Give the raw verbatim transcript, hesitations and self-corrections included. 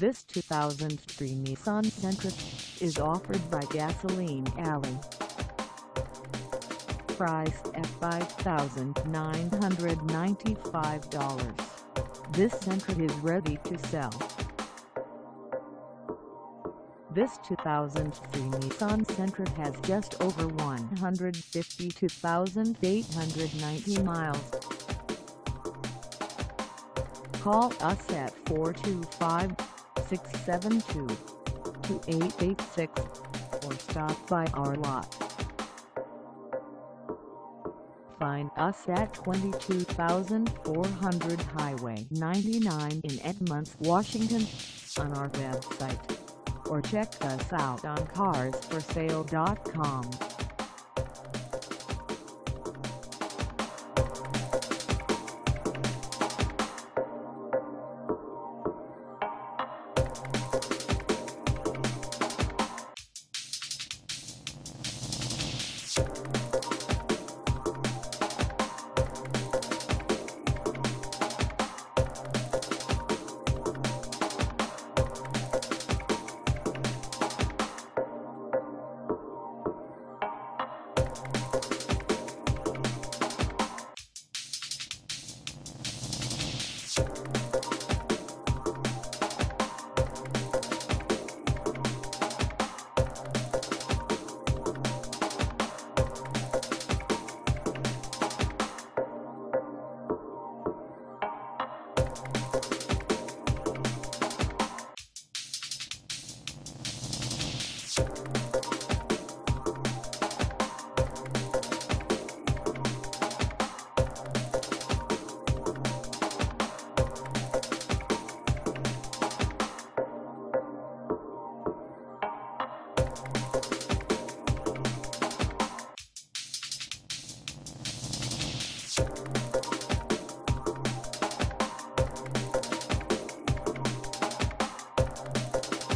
This two thousand three Nissan Sentra is offered by Gasoline Alley. Priced at five thousand nine hundred ninety-five dollars, this Sentra is ready to sell. This two thousand three Nissan Sentra has just over one hundred fifty-two thousand eight hundred ninety miles. Call us at four two five, six seven two, two eight eight six or stop by our lot. Find us at twenty-two thousand four hundred Highway ninety-nine in Edmonds, Washington, on our website, or check us out on cars for sale dot com. You